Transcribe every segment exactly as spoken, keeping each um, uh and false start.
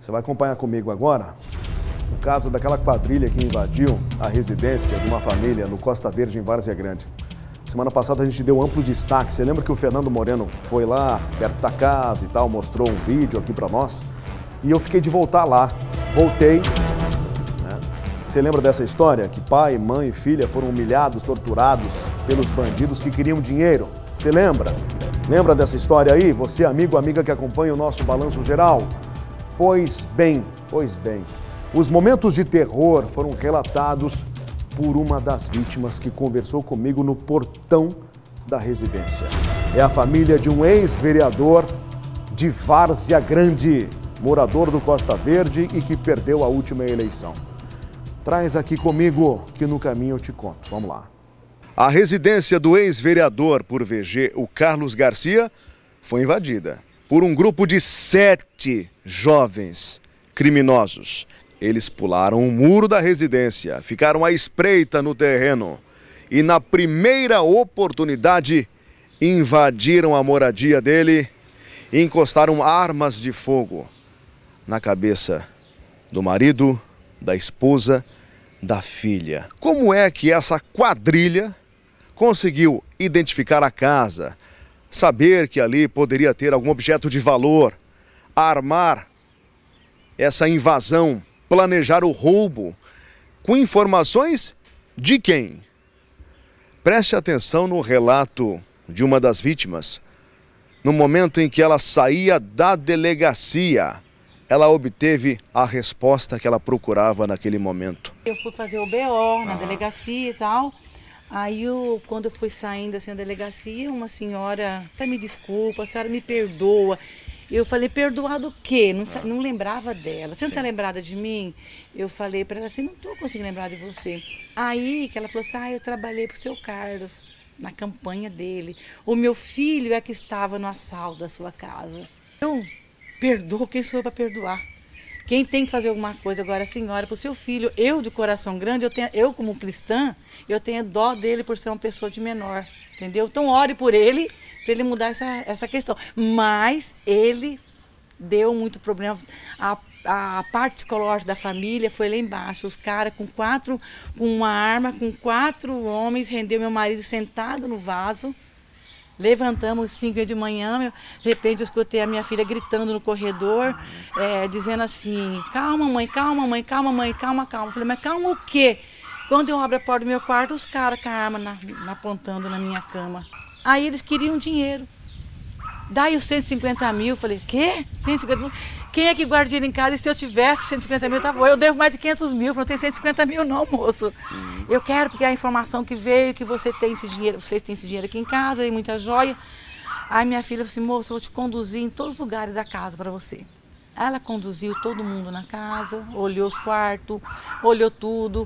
Você vai acompanhar comigo agora o caso daquela quadrilha que invadiu a residência de uma família no Costa Verde, em Várzea Grande. Semana passada a gente deu amplo destaque. Você lembra que o Fernando Moreno foi lá, perto da casa e tal, mostrou um vídeo aqui pra nós? E eu fiquei de voltar lá. Voltei. Né? Você lembra dessa história? Que pai, mãe e filha foram humilhados, torturados pelos bandidos que queriam dinheiro. Você lembra? Lembra dessa história aí? Você, amigo, amiga que acompanha o nosso Balanço Geral? Pois bem, pois bem. Os momentos de terror foram relatados por uma das vítimas que conversou comigo no portão da residência. É a família de um ex-vereador de Várzea Grande, morador do Costa Verde e que perdeu a última eleição. Traz aqui comigo que no caminho eu te conto. Vamos lá. A residência do ex-vereador por V G, o Carlos Garcia, foi invadida por um grupo de sete jovens criminosos. Eles pularam o muro da residência, ficaram à espreita no terreno e, na primeira oportunidade, invadiram a moradia dele e encostaram armas de fogo na cabeça do marido, da esposa, da filha. Como é que essa quadrilha conseguiu identificar a casa, saber que ali poderia ter algum objeto de valor, armar essa invasão, planejar o roubo, com informações de quem? Preste atenção no relato de uma das vítimas. No momento em que ela saía da delegacia, ela obteve a resposta que ela procurava naquele momento. Eu fui fazer o B O na ah. delegacia e tal. Aí, eu, quando eu fui saindo assim da delegacia, uma senhora, me desculpa, a senhora me perdoa. Eu falei, perdoar do quê? Não, ah. não lembrava dela. Você não está lembrada de mim? Eu falei para ela assim, não estou conseguindo lembrar de você. Aí que ela falou assim, ah, eu trabalhei para o seu Carlos, na campanha dele. O meu filho é que estava no assalto da sua casa. Eu perdoo, quem sou eu para perdoar? Quem tem que fazer alguma coisa agora, a senhora, para o seu filho. Eu, de coração grande, eu, tenho, eu como cristã, eu tenho dó dele por ser uma pessoa de menor, entendeu? Então ore por ele, para ele mudar essa, essa questão. Mas ele deu muito problema. A, a parte psicológica da família foi lá embaixo. Os caras com quatro, com uma arma, com quatro homens, rendeu meu marido sentado no vaso. Levantamos cinco de manhã, meu, de repente eu escutei a minha filha gritando no corredor, é, dizendo assim, calma mãe, calma mãe, calma mãe, calma, calma. Eu falei, mas calma o quê? Quando eu abro a porta do meu quarto, os caras com a arma na, na, apontando na minha cama. Aí eles queriam dinheiro. Daí os cento e cinquenta mil, eu falei, quê? cento e cinquenta mil? Quem é que guarda dinheiro em casa? E se eu tivesse cento e cinquenta mil, tá bom. Eu devo mais de quinhentos mil, não tenho cento e cinquenta mil não, moço. Uhum. Eu quero, porque a informação que veio, que você tem esse dinheiro, vocês têm esse dinheiro aqui em casa, tem muita joia. Aí minha filha falou assim, moço, eu vou te conduzir em todos os lugares da casa para você. Aí ela conduziu todo mundo na casa, olhou os quartos, olhou tudo.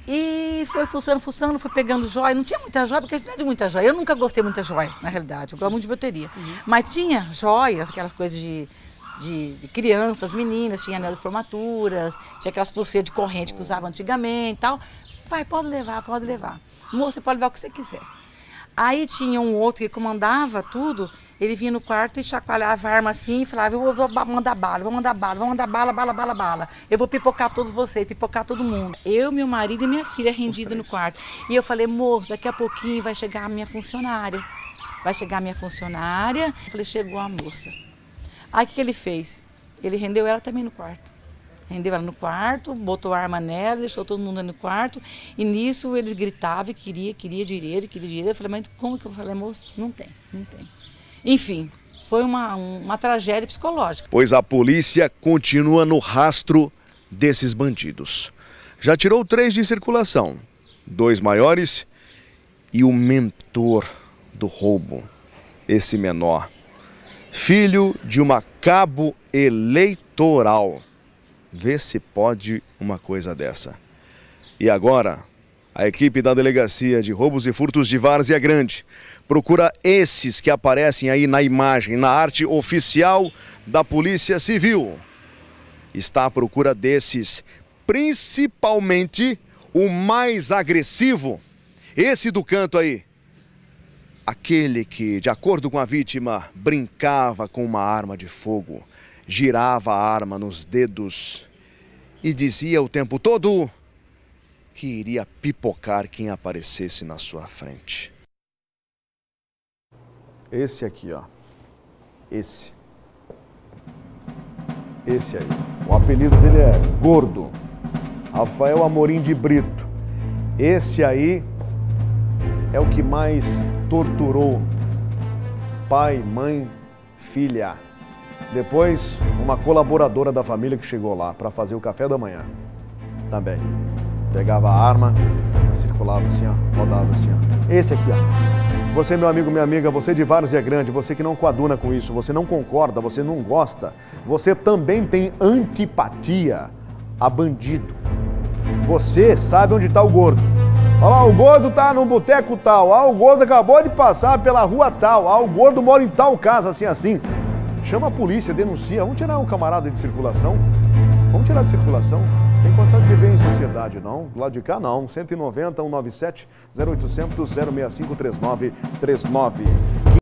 E foi fuçando, fuçando, foi pegando joia. Não tinha muita joia, porque a gente não é de muita joia. Eu nunca gostei de muita joia, na realidade. Eu gosto muito de bateria. Uhum. Mas tinha joias, aquelas coisas de, de, de crianças, meninas, tinha anel de formaturas, tinha aquelas pulseiras de corrente que usavam antigamente e tal. Vai, pode levar, pode levar. Moço, você pode levar o que você quiser. Aí tinha um outro que comandava tudo, ele vinha no quarto e chacoalhava a arma assim e falava, eu vou mandar bala, vou mandar bala, vou mandar bala, bala, bala, bala. Eu vou pipocar todos vocês, pipocar todo mundo. Eu, meu marido e minha filha rendida no quarto. E eu falei, moço, daqui a pouquinho vai chegar a minha funcionária. Vai chegar a minha funcionária. Eu falei, chegou a moça. Aí o que ele fez? Ele rendeu ela também no quarto. Rendeu ela no quarto, botou a arma nela, deixou todo mundo no quarto. E nisso eles gritavam e queria, queria dinheiro, queria dinheiro. Eu falei, mas como que eu falei, moço? Não tem, não tem. Enfim, foi uma, uma tragédia psicológica. Pois a polícia continua no rastro desses bandidos. Já tirou três de circulação, dois maiores e o mentor do roubo, esse menor. Filho de uma cabo eleitoral. Vê se pode uma coisa dessa. E agora, a equipe da Delegacia de Roubos e Furtos de Várzea Grande procura esses que aparecem aí na imagem, na arte oficial da Polícia Civil. Está à procura desses, principalmente o mais agressivo, esse do canto aí. Aquele que, de acordo com a vítima, brincava com uma arma de fogo. girava a arma nos dedos e dizia o tempo todo que iria pipocar quem aparecesse na sua frente. Esse aqui, ó. Esse. Esse aí. O apelido dele é Gordo. Rafael Amorim de Brito. Esse aí é o que mais torturou pai, mãe, filha. Depois, uma colaboradora da família que chegou lá para fazer o café da manhã. Também. Pegava a arma, circulava assim, ó, rodava assim, ó. Esse aqui, ó. Você, meu amigo, minha amiga, você de Várzea Grande, você que não coaduna com isso, você não concorda, você não gosta, você também tem antipatia a bandido. Você sabe onde está o Gordo. Olha lá, o Gordo tá no boteco tal, ah, o Gordo acabou de passar pela rua tal, ah, o Gordo mora em tal casa, assim, assim. Chama a polícia, denuncia, vamos tirar um camarada de circulação, vamos tirar de circulação. Tem condição de viver em sociedade, não? Do lado de cá, não. cento e noventa, cento e noventa e sete, zero oitocentos, zero seis cinco, três nove três nove.